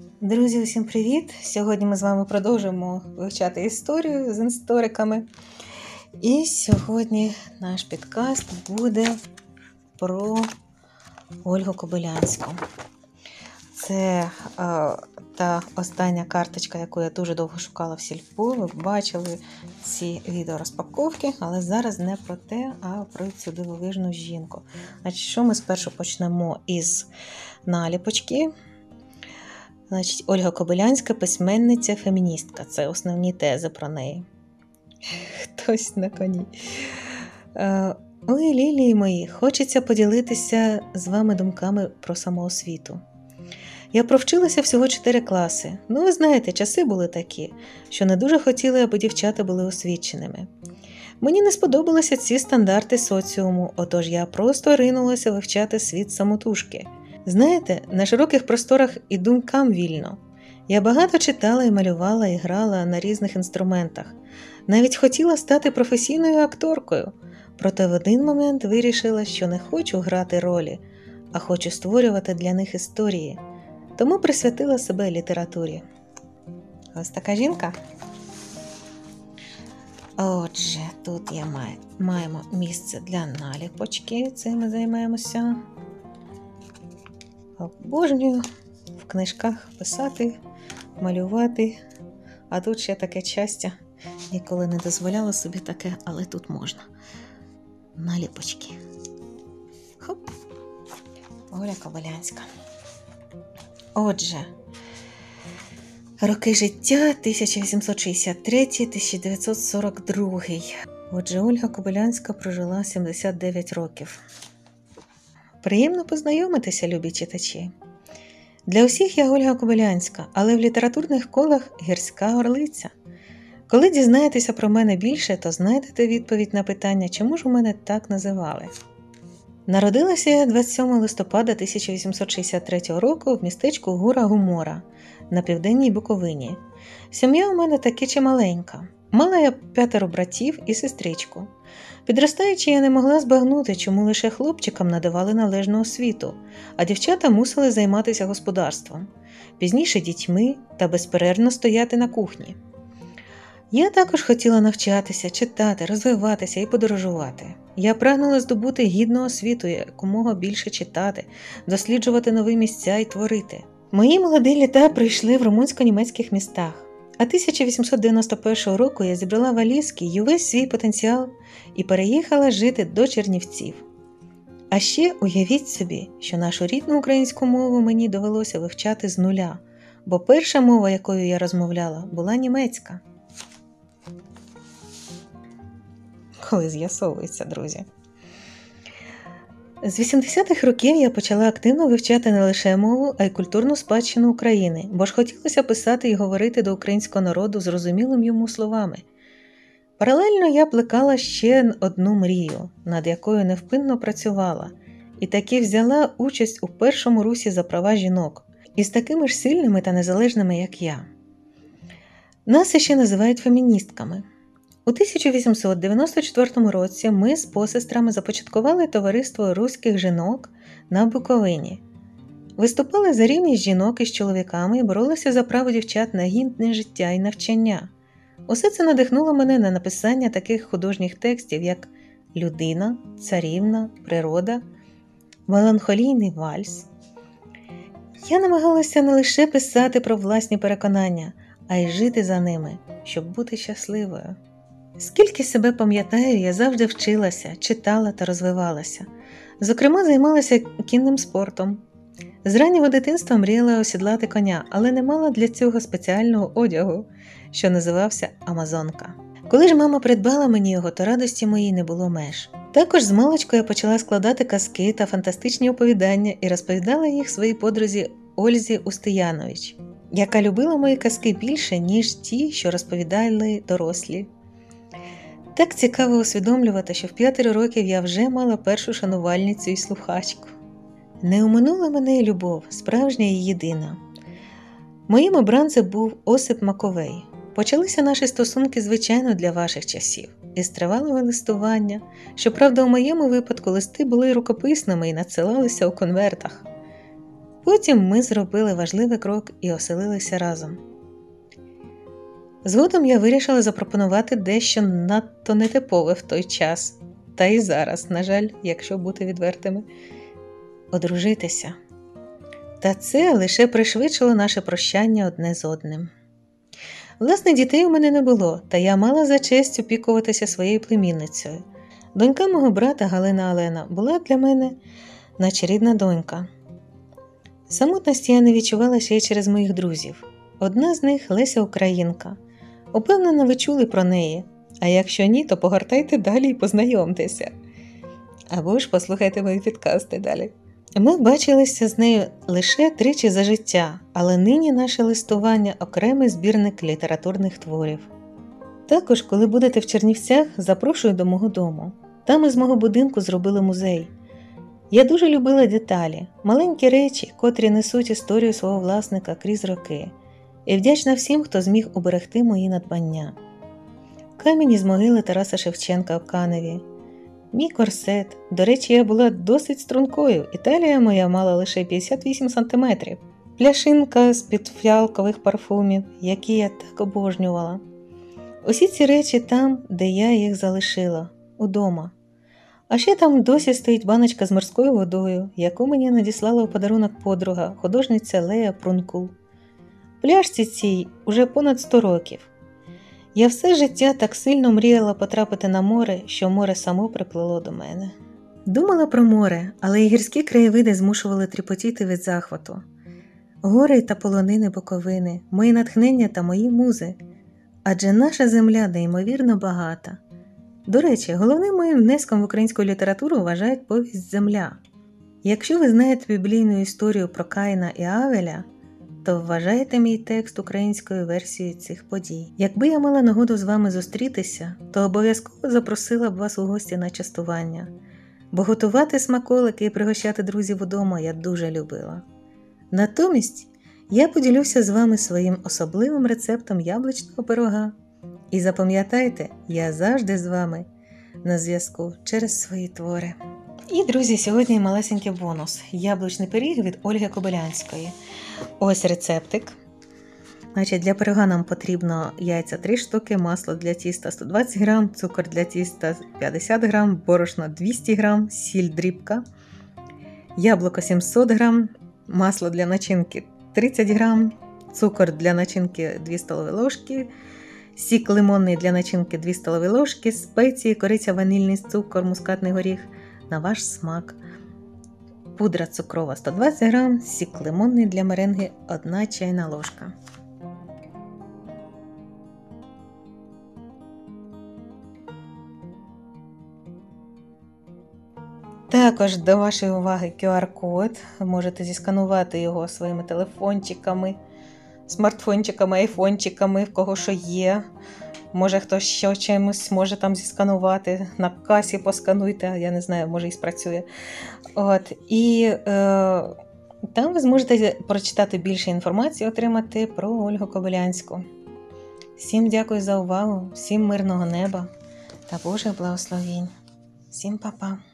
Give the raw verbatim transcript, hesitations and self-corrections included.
Друзі, усім привіт! Сьогодні ми з вами продовжимо вивчати історію з істориками. І сьогодні наш підкаст буде про Ольгу Кобилянську. Це а, та остання карточка, яку я дуже довго шукала в сільпо. Ви бачили ці відеорозпаковки, але зараз не про те, а про цю дивовижну жінку. Значить, що ми спершу почнемо із наліпочки. Значить, Ольга Кобилянська – письменниця, феміністка. Це основні тези про неї. Хтось на коні. Ой, лілії мої, хочеться поділитися з вами думками про самоосвіту. Я провчилася всього чотири класи. Ну, ви знаєте, часи були такі, що не дуже хотіли, аби дівчата були освіченими. Мені не сподобалися ці стандарти соціуму, отож я просто ринулася вивчати світ самотужки. Знаєте, на широких просторах і думкам вільно. Я багато читала і малювала, і грала на різних інструментах. Навіть хотіла стати професійною акторкою. Проте в один момент вирішила, що не хочу грати ролі, а хочу створювати для них історії. Тому присвятила себе літературі. Ось така жінка. Отже, тут я маю, маємо місце для наліпочки, цим ми займаємося. Обожнюю в книжках писати, малювати, а тут ще таке щастя. Ніколи не дозволяла собі таке, але тут можна. Наліпочки. Хоп. Оля Кобилянська. Отже, роки життя тисяча вісімсот шістдесят третій - тисяча дев'ятсот сорок другий. Отже, Ольга Кобилянська прожила сімдесят дев'ять років. Приємно познайомитися, любі читачі. Для усіх я Ольга Кобилянська, але в літературних колах гірська орлиця. Коли дізнаєтеся про мене більше, то знайдете відповідь на питання, чому ж у мене так називали. Народилася я двадцять сьомого листопада тисяча вісімсот шістдесят третього року в містечку Гура Гумора на південній Буковині. Сім'я у мене таки чималенька. Мала я п'ятеро братів і сестричку. Підростаючи, я не могла збагнути, чому лише хлопчикам надавали належну освіту, а дівчата мусили займатися господарством, пізніше дітьми та безперервно стояти на кухні. Я також хотіла навчатися, читати, розвиватися і подорожувати. Я прагнула здобути гідну освіту, якомога більше читати, досліджувати нові місця і творити. Мої молоді літа пройшли в румунсько-німецьких містах. А тисяча вісімсот дев'яносто першого року я зібрала валізки й увесь свій потенціал і переїхала жити до Чернівців. А ще уявіть собі, що нашу рідну українську мову мені довелося вивчати з нуля, бо перша мова, якою я розмовляла, була німецька. Коли з'ясовується, друзі. З вісімдесятих років я почала активно вивчати не лише мову, а й культурну спадщину України, бо ж хотілося писати і говорити до українського народу зрозумілим йому словами. Паралельно я плекала ще одну мрію, над якою невпинно працювала, і таки взяла участь у першому русі за права жінок, із такими ж сильними та незалежними, як я. Нас ще називають феміністками. У тисяча вісімсот дев'яносто четвертому році ми з посестрами започаткували товариство руських жінок на Буковині. Виступали за рівність жінок із чоловіками і боролися за право дівчат на гідне життя і навчання. Усе це надихнуло мене на написання таких художніх текстів, як «Людина», «Царівна», «Природа», «Меланхолійний вальс». Я намагалася не лише писати про власні переконання, а й жити за ними, щоб бути щасливою. Скільки себе пам'ятаю, я завжди вчилася, читала та розвивалася. Зокрема, займалася кінним спортом. З раннього дитинства мріяла осідлати коня, але не мала для цього спеціального одягу, що називався «Амазонка». Коли ж мама придбала мені його, то радості моїй не було меж. Також змалечку я почала складати казки та фантастичні оповідання і розповідала їх своїй подрузі Ользі Устиянович, яка любила мої казки більше, ніж ті, що розповідали дорослі. Так цікаво усвідомлювати, що в п'ятеро років я вже мала першу шанувальницю і слухачку. Не оминула мене і любов, справжня і єдина. Моїм обранцем був Осип Маковей. Почалися наші стосунки, звичайно, для ваших часів. Із тривалого листування. Щоправда, у моєму випадку листи були рукописними і надсилалися у конвертах. Потім ми зробили важливий крок і оселилися разом. Згодом я вирішила запропонувати дещо надто нетипове в той час, та й зараз, на жаль, якщо бути відвертими, одружитися. Та це лише пришвидшило наше прощання одне з одним. Власне, дітей у мене не було, та я мала за честь опікуватися своєю племінницею. Донька мого брата Галина Олена була для мене наче рідна донька. Самотності я не відчувала ще й через моїх друзів. Одна з них – Леся Українка. Упевнена, ви чули про неї, а якщо ні, то погортайте далі і познайомтеся. Або ж послухайте мої підкасти далі. Ми бачилися з нею лише тричі за життя, але нині наше листування – окремий збірник літературних творів. Також, коли будете в Чернівцях, запрошую до мого дому. Там із мого будинку зробили музей. Я дуже любила деталі, маленькі речі, котрі несуть історію свого власника крізь роки. І вдячна всім, хто зміг уберегти мої надбання. Камінь із могили Тараса Шевченка в Каневі. Мій корсет. До речі, я була досить стрункою, і талія моя мала лише п'ятдесят вісім сантиметрів. Пляшинка з-під фіалкових парфумів, які я так обожнювала. Усі ці речі там, де я їх залишила, удома. А ще там досі стоїть баночка з морською водою, яку мені надіслала у подарунок подруга, художниця Лея Прункул. Пляшці цій уже понад сто років. Я все життя так сильно мріяла потрапити на море, що море само приплило до мене. Думала про море, але й гірські краєвиди змушували тріпотіти від захвату. Гори та полонини Буковини, мої натхнення та мої музи. Адже наша земля неймовірно багата. До речі, головним моїм внеском в українську літературу вважають повість «Земля». Якщо ви знаєте біблійну історію про Каїна і Авеля, то вважайте мій текст українською версією цих подій. Якби я мала нагоду з вами зустрітися, то обов'язково запросила б вас у гості на частування, бо готувати смаколики і пригощати друзів удома я дуже любила. Натомість я поділюся з вами своїм особливим рецептом яблучного пирога. І запам'ятайте, я завжди з вами на зв'язку через свої твори. І, друзі, сьогодні малесенький бонус. Яблучний пиріг від Ольги Кобилянської. Ось рецептик. Значить, для пирога нам потрібно яйця три штуки, масло для тіста сто двадцять грам, цукор для тіста п'ятдесят грам, борошно двісті грам, сіль дрібка, яблуко сімсот грам, масло для начинки тридцять грам, цукор для начинки дві столові ложки, сік лимонний для начинки дві столові ложки, спеції, кориця, ванільний цукор, мускатний горіх на ваш смак. Пудра цукрова сто двадцять грам, сік лимонний для меренги одна чайна ложка. Також до вашої уваги ку ар-код. Ви можете зісканувати його своїми телефончиками, смартфончиками, айфончиками, в кого що є. Може хтось ще чимось може там зісканувати, на касі поскануйте, я не знаю, може і спрацює. От. І е, там ви зможете прочитати більше інформації, отримати про Ольгу Кобилянську. Всім дякую за увагу, всім мирного неба та Божих благословінь. Всім па-па.